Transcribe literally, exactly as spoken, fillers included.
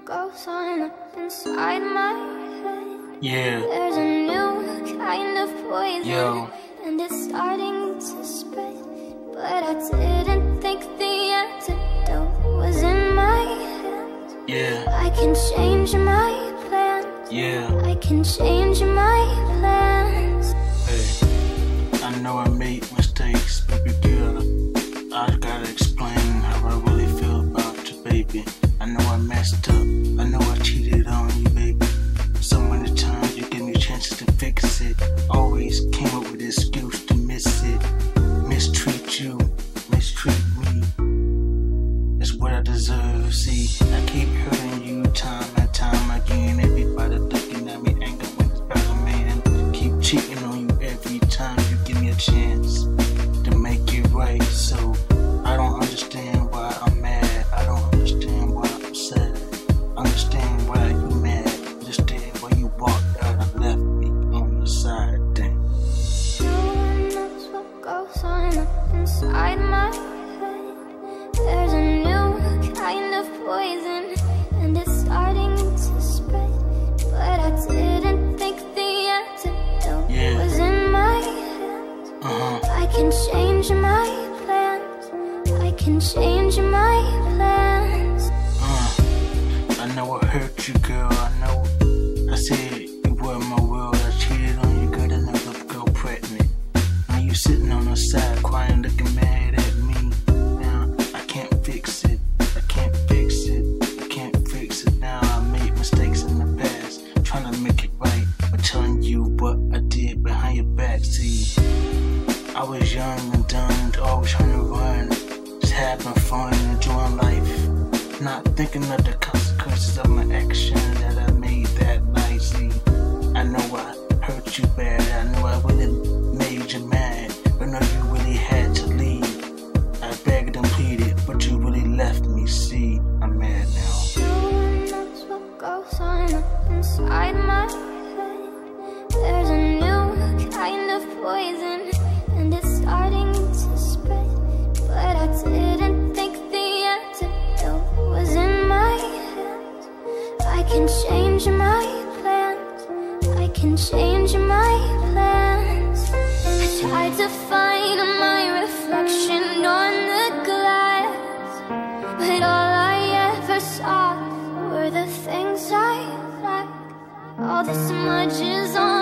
goes on up inside my head. Yeah. There's a new kind of poison. Yo. And it's starting to spread. But I didn't think the antidote was in my hands. Yeah. I can change my plans. Yeah. I can change my plans. Hey, I know I made mistakes, baby girl. I gotta explain how I really feel about you, baby. I know I messed up. I know I cheated on you, baby. So many times you give me chances to fix it. Always came up with an excuse to miss it. Mistreat you, mistreat me. It's what I deserve. See, I keep hurting you time and time again. Everybody looking at me angry when it's about a man. Keep cheating on you every time you give me a chance to make it right. So I don't understand why I'm mad. I don't understand why I'm sad. Understand why you mad. Understand why you walked out and left me on the side. Damn. No one knows what goes on up inside my head. There's a new kind of poison, and it's starting to spread. But I didn't think the antidote Yeah. was in my hands. Uh-huh. I can change my plans. I can change my plans. Uh, I know I hurt you, girl. I know I said you were my world. I cheated on you, got another girl pregnant. Now you sitting on the side crying, looking mad at me. Now I can't fix it. I can't fix it. I can't fix it. Now I made mistakes in the past, trying to make it right, but telling you what I did behind your back. See, I was young and dumb, always trying to run, just having fun, enjoying life, not thinking of the consequences of my action that I made that night. See, I know I hurt you bad. I know I really made you mad. I know you really had to leave. I begged and pleaded, but you really left me. See, I'm mad now. No one knows what goes on up inside my head. There's a new kind of poison, and it's starting to spread. But I didn't think the antidote was in my hands. I can change my plans. I can change my plans. I tried to find my reflection on the glass, but all I ever saw were the things I lack. All the smudges on